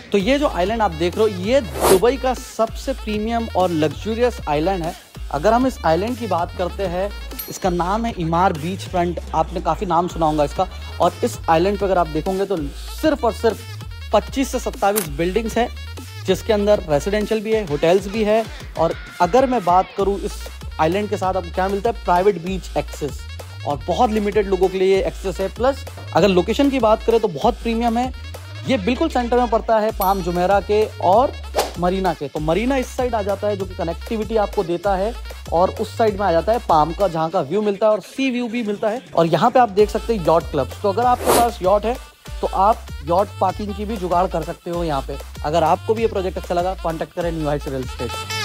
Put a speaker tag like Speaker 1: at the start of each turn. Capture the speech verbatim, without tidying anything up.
Speaker 1: तो ये जो आइलैंड आप देख रहे हो ये दुबई का सबसे प्रीमियम और लग्जूरियस आइलैंड है। अगर हम इस आइलैंड की बात करते हैं, इसका नाम है इमार बीच फ्रंट। आपने काफ़ी नाम सुना होगा इसका। और इस आइलैंड पे अगर आप देखोगे तो सिर्फ और सिर्फ पच्चीस से सत्ताईस बिल्डिंग्स है, जिसके अंदर रेजिडेंशियल भी है, होटल्स भी है। और अगर मैं बात करूँ इस आइलैंड के साथ आपको क्या मिलता है, प्राइवेट बीच एक्सेस, और बहुत लिमिटेड लोगों के लिए एक्सेस है। प्लस अगर लोकेशन की बात करें तो बहुत प्रीमियम है। ये बिल्कुल सेंटर में पड़ता है पाम जुमेरा के और मरीना के। तो मरीना इस साइड आ जाता है जो कि कनेक्टिविटी आपको देता है, और उस साइड में आ जाता है पाम का, जहाँ का व्यू मिलता है और सी व्यू भी मिलता है। और यहाँ पे आप देख सकते हैं यॉट क्लब्स। तो अगर आपके पास यॉट है तो आप यॉट पार्किंग की भी जुगाड़ कर सकते हो यहाँ पे। अगर आपको भी ये प्रोजेक्ट अच्छा लगा, कॉन्टैक्ट करें न्यू हाइट्स रियल एस्टेट।